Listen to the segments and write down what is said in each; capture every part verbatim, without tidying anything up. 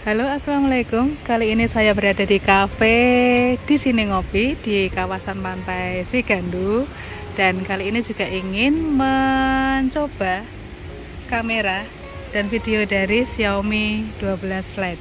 Halo, assalamualaikum. Kali ini saya berada di kafe di sini ngopi di kawasan pantai Sigandu, dan kali ini juga ingin mencoba kamera dan video dari Xiaomi dua belas Lite.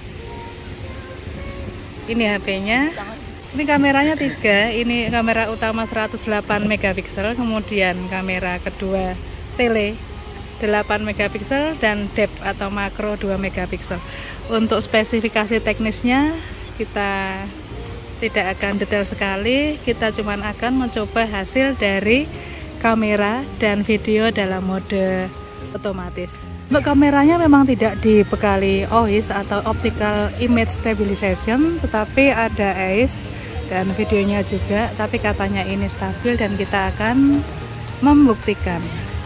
Ini H P-nya. Ini kameranya tiga. Ini kamera utama seratus delapan megapiksel, kemudian kamera kedua tele delapan megapiksel dan depth atau makro dua megapiksel. Untuk spesifikasi teknisnya kita tidak akan detail sekali, kita cuma akan mencoba hasil dari kamera dan video dalam mode otomatis. Untuk kameranya memang tidak dibekali O I S atau Optical Image Stabilization, tetapi ada A I S, dan videonya juga, tapi katanya ini stabil dan kita akan membuktikan.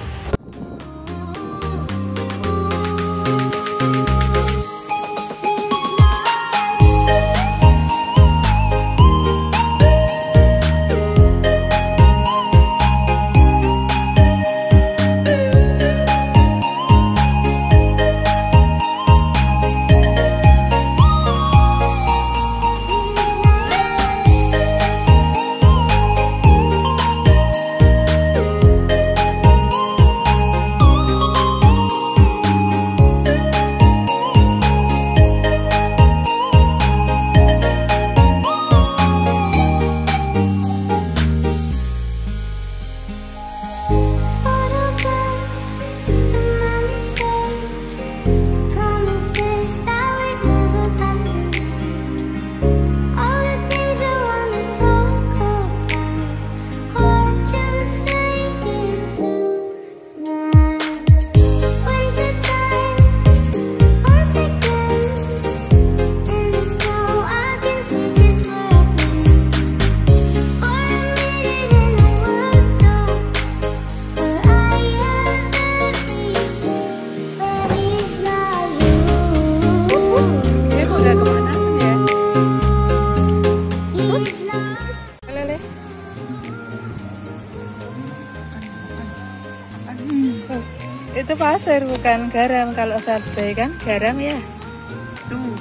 Itu pasir bukan garam. Kalau sate kan garam ya. Tuh.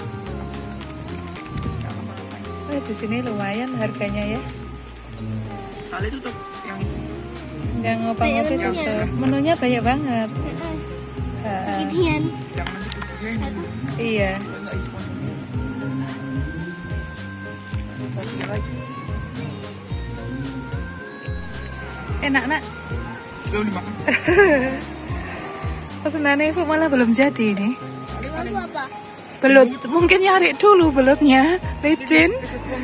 Oh, di sini lumayan harganya ya. Soalnya itu tuh yang itu. Yang ngopi-ngopi tuh menunya banyak banget. Beginian. Jangan itu. Iya. Enak nak. Belum dimakan. Pesenannya Ibu malah belum jadi ini. Itu apa? Belut, mungkin nyari dulu belutnya, licin.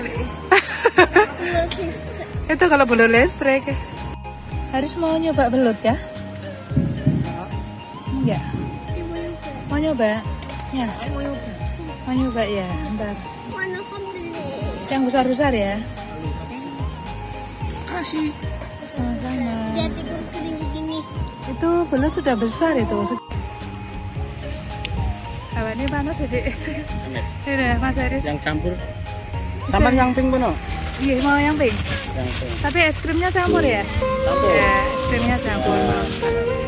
Itu kalau belut listrik. Harus mau nyoba belut ya? Enggak. Mau nyoba? Ya. Mau nyoba ya, ntar. Mana kamu beli? Yang besar-besar ya? Kasih. Sama-sama. Lihat tikus kering segini. Itu belut sudah besar itu. Hawannya panas ya, Dik. Ini Mas Aris. Yang campur. Sama yang pink beno. Iya, mau yang pink. Yang pink. Tapi es krimnya campur ya? Campur. Ya, es krimnya campur.